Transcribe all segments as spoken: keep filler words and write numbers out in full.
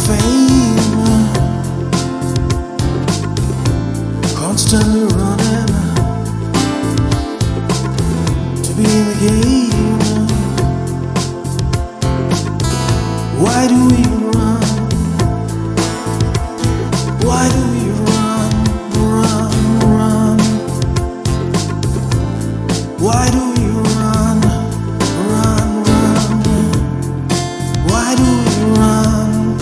fame, constantly running to be in the game. Why do we run? Why do we run, run, run? Why do we run, run, run? Why do we run?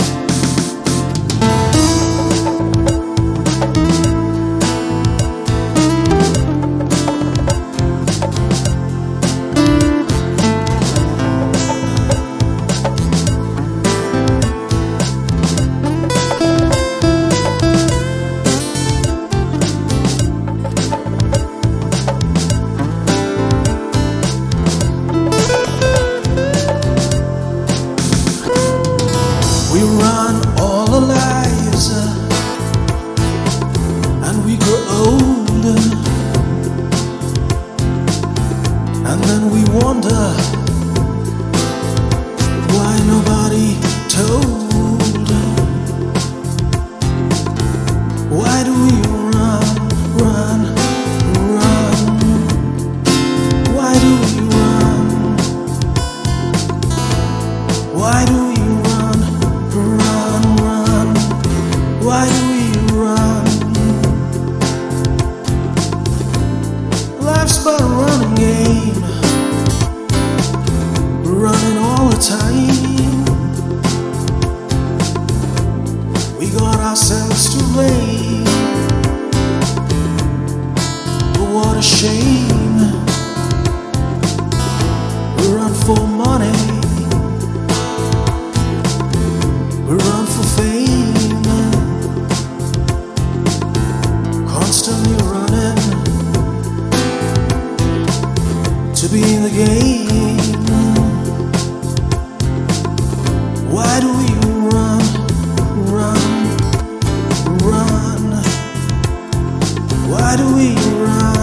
We run all our lives, and we grow older, and then we wonder why nobody told. Why do we run, run, run? Why do we run? Why do we run, run, run? Why do we run? Life's but a running game, we're running all the time. We got ourselves to blame, but what a shame. We run for money, we run for fame, constantly running to be in the game. Why do we run, run, run? Why do we run?